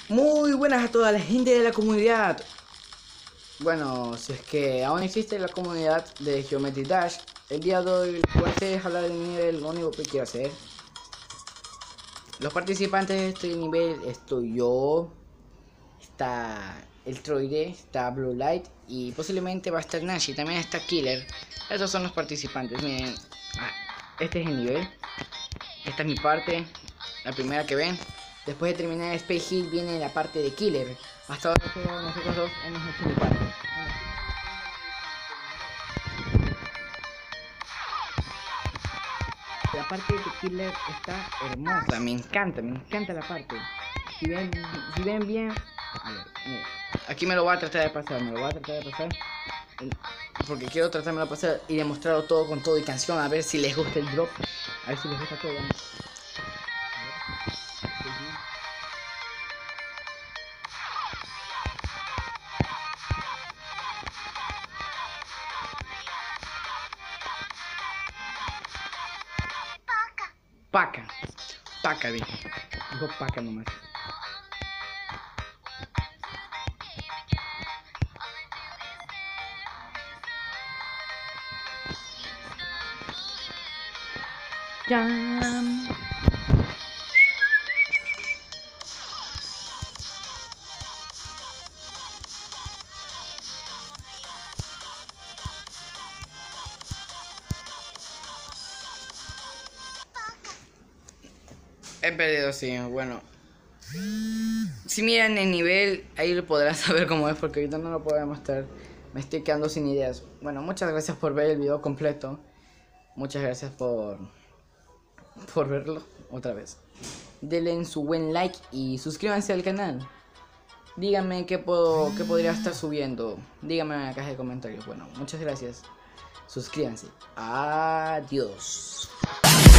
Muy buenas a toda la gente de la comunidad. Bueno, si es que aún existe la comunidad de Geometry Dash, el día de hoy puedes hablar del nivel, lo único que quiero hacer. Los participantes de este nivel estoy yo, está el Troide, está Blue Light y posiblemente va a estar Nashi, también está Killer. Estos son los participantes, miren, este es el nivel, esta es mi parte, la primera que ven. Después de terminar Space Hill viene la parte de Killer. Hasta ahora solo nosotros dos hemos hecho mi parte. La parte de Killer está hermosa, me encanta la parte. Si ven bien, a ver, mira, aquí me lo voy a tratar de pasar, porque quiero tratármelo de pasar y demostrarlo todo con todo y canción, a ver si les gusta el drop, a ver si les gusta todo. Paca, paca, dije. Dijo paca nomás. ¡Jam! He perdido, sí, bueno. Si miran el nivel, ahí lo podrán saber cómo es, porque ahorita no lo puedo demostrar. Me estoy quedando sin ideas. Bueno, muchas gracias por ver el video completo. Muchas gracias por verlo otra vez. Denle en su buen like y suscríbanse al canal. Díganme qué podría estar subiendo. Díganme en la caja de comentarios. Bueno, muchas gracias. Suscríbanse. Adiós.